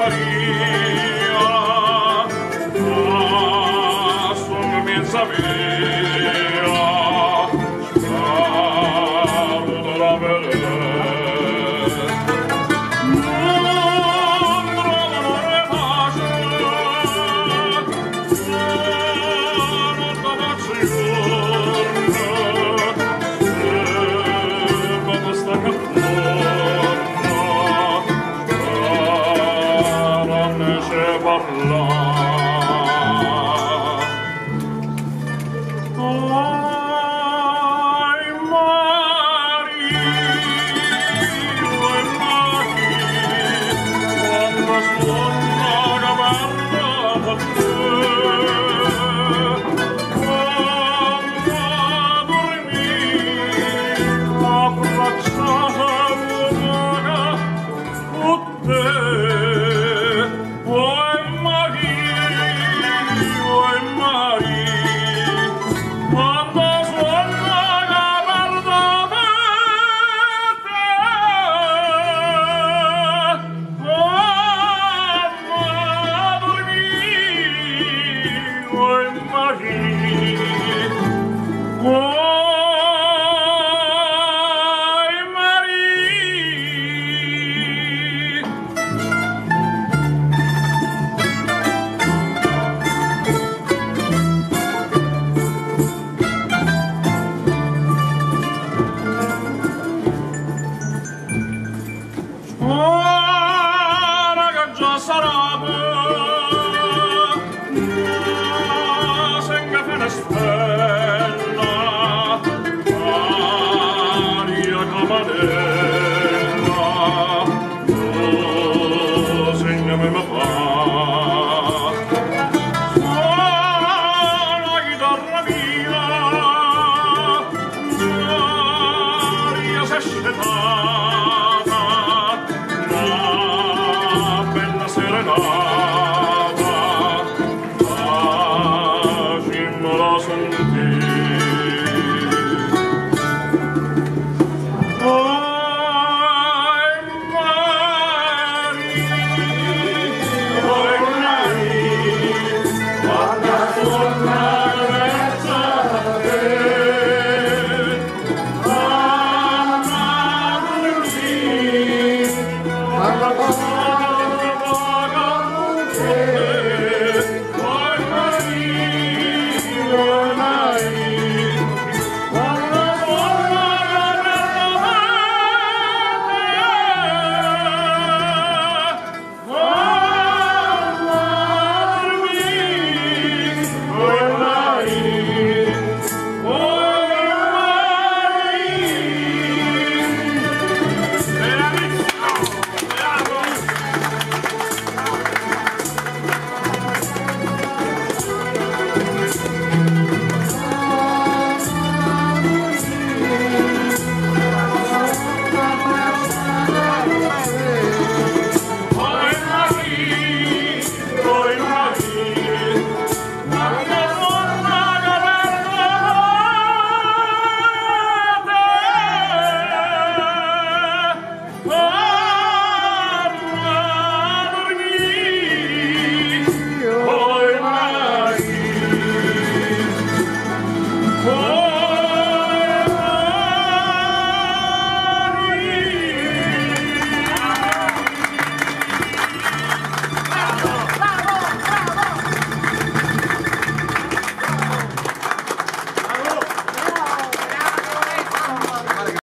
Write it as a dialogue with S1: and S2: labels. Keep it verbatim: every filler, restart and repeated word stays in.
S1: Maria, ah, sono mezza mia, saluto la bellezza. Non trovare pace, non trovarci giorno, se quando sta capitando, non ne c'è parlare. Ai mari, ai mari, quando suona la banda a te, quando dormi, abbracciata buona con te. Ai mari, ai mari, quando suona la banda a te, quando dormi, ai mari, ai mari. Ora che già sarà